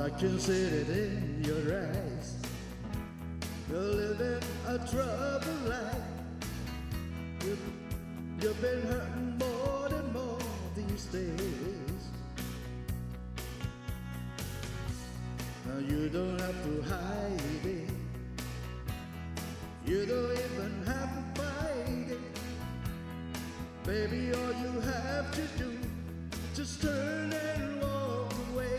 I can see it in your eyes. You're living a troubled life. You've been hurting more and more these days. Now you don't have to hide it. You don't even have to fight it. Baby, all you have to do, just turn and walk away.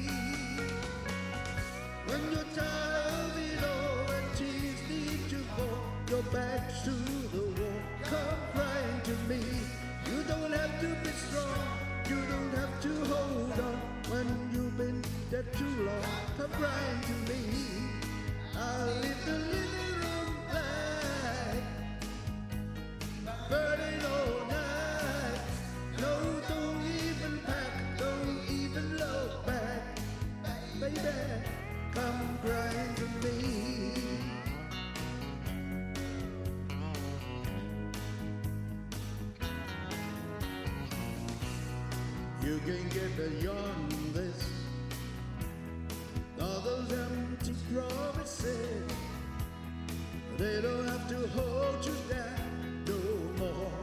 When you're tired of it all and tears need to fall, your back's to the wall, come crying to me. You don't have to be strong, you don't have to hold on. When you've been dead too long, come crying to me. I'll leave the living room light burning all night. No, don't even pack, don't even look back. Baby, come crying to me. You can get beyond this. All those empty promises, they don't have to hold you down no more.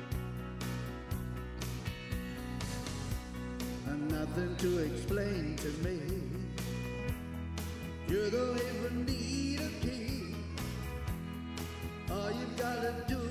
And nothing to explain to me. You don't even need a key. All you gotta do